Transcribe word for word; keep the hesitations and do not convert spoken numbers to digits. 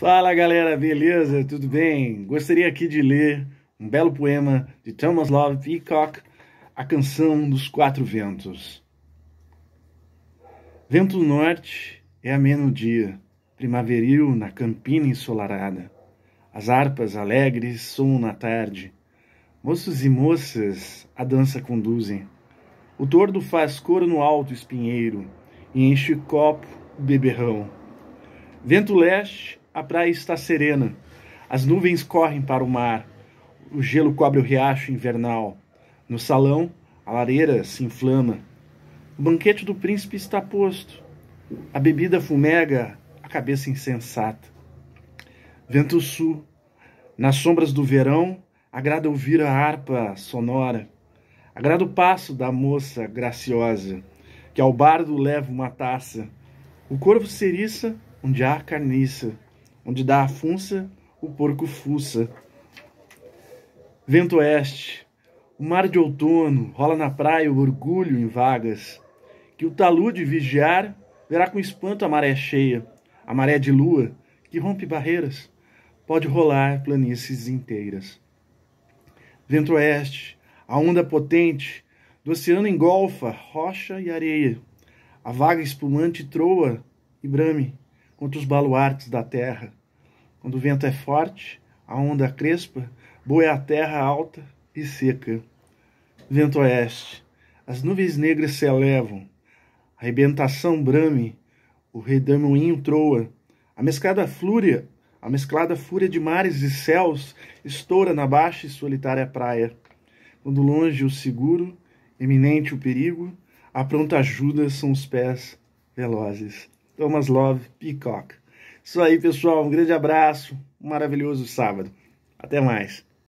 Fala galera, beleza? Tudo bem? Gostaria aqui de ler um belo poema de Thomas Love Peacock, A Canção dos Quatro Ventos. Vento do norte é ameno dia, primaveril na campina ensolarada. As harpas alegres soam na tarde, moços e moças a dança conduzem. O tordo faz coro no alto espinheiro e enche o copo o beberrão. Vento leste, a praia está serena, as nuvens correm para o mar, o gelo cobre o riacho invernal. No salão, a lareira se inflama. O banquete do príncipe está posto, a bebida fumega a cabeça insensata. Vento sul, nas sombras do verão, agrada ouvir a harpa sonora, agrada o passo da moça graciosa, que ao bardo leva uma taça. O corvo seriça onde há carniça, onde dá a funça, o porco fuça. Vento oeste, o mar de outono, rola na praia o orgulho em vagas, que o talude vigiar verá com espanto a maré cheia, a maré de lua, que rompe barreiras, pode rolar planícies inteiras. Vento oeste, a onda potente, do oceano engolfa rocha e areia, a vaga espumante troa e brame contra os baluartes da terra. Quando o vento é forte, a onda crespa, boa é a terra alta e seca. Vento oeste, as nuvens negras se elevam, a arrebentação brame, o redemoinho troa, a mesclada fúria, a mesclada fúria de mares e céus estoura na baixa e solitária praia. Quando longe o seguro, eminente o perigo, a pronta ajuda são os pés velozes. Thomas Love Peacock. Isso aí, pessoal. Um grande abraço. Um maravilhoso sábado. Até mais.